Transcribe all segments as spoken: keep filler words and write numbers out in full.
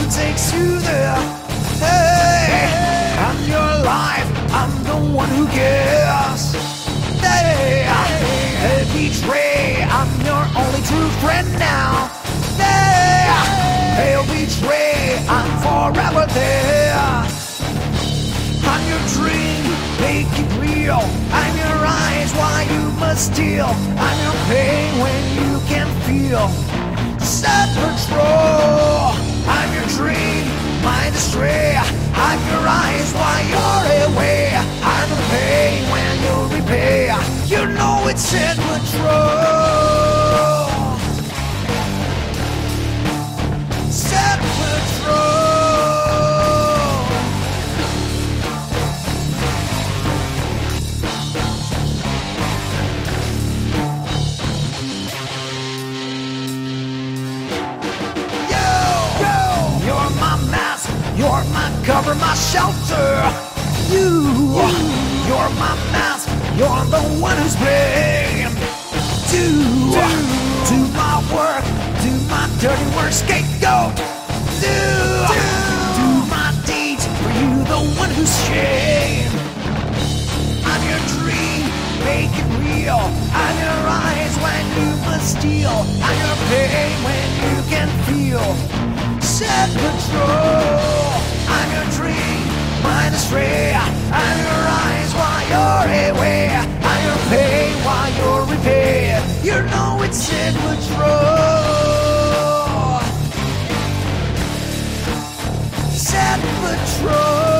takes you there. Hey, I'm your life, I'm the one who cares. Hey, hey, betray, I'm your only true friend now. Hey, hey, betray, I'm forever there. I'm your dream, make it real. I'm your eyes, why you must steal. I'm your pain when you can feel. Set patrol, I'm your dream, mind astray. I'm your eyes, why you're away. I'm the pain when you repay. You know it's set patrol. Set patrol. You're my cover, my shelter. You, you're my mask. You're the one who's playing. Do, do my work, do my dirty work, scapegoat. Do, do my deeds for you, the one who's shame. I'm your dream, make it real. I'm your eyes when you must steal. I'm your pain when you can feel. Set patrol. I'm your dream, mind astray. I'm your eyes while you're away. I'm your pain while you're repay. You know it's set patrol. Set patrol.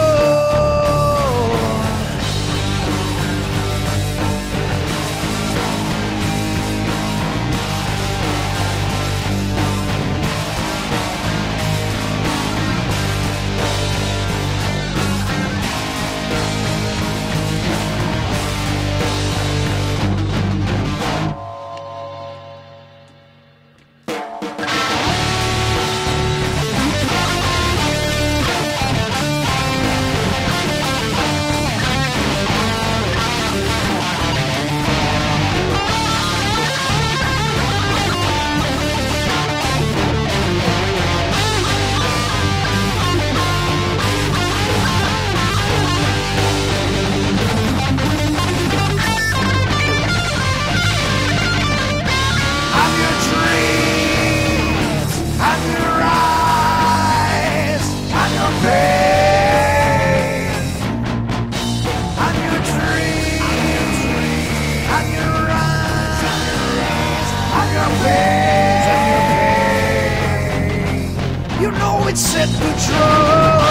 You know it's set patrol.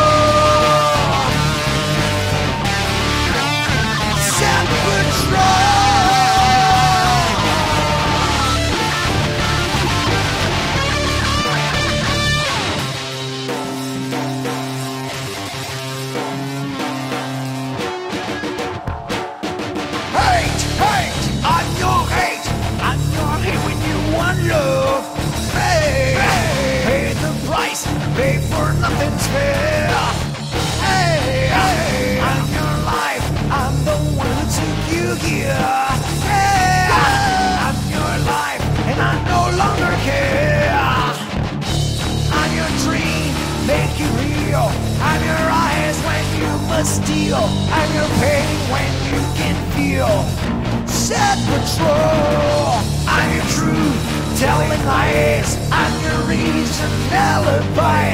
Set patrol. Hate, hate, I'm your hate. I'm your hate when you want love. Hey, hey, pay the price. Pay for nothing's fair. Hey, hey, I'm your life. I'm the one who took you here. Hey, I'm your life, and I no longer care. I'm your dream, make you real. I'm your eyes when you must steal. I'm your pain when you can feel. Set patrol. I'm your truth, telling lies. I'm your reason, alibi.